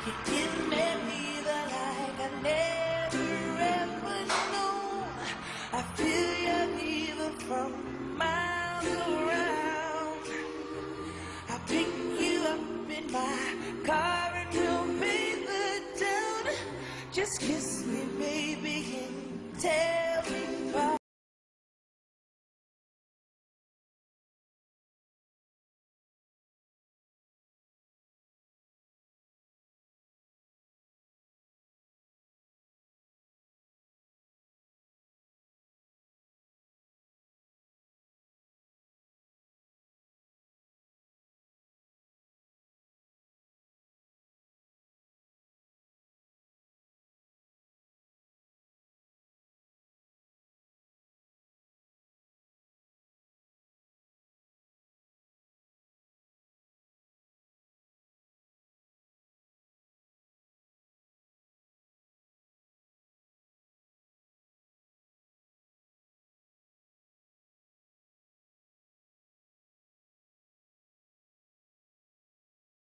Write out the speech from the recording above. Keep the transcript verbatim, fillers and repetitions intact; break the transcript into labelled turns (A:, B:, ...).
A: You give me fever like I never ever known. I feel your fever from miles around. I pick you up in my car and we'll make the town. Just kiss me, baby, and tell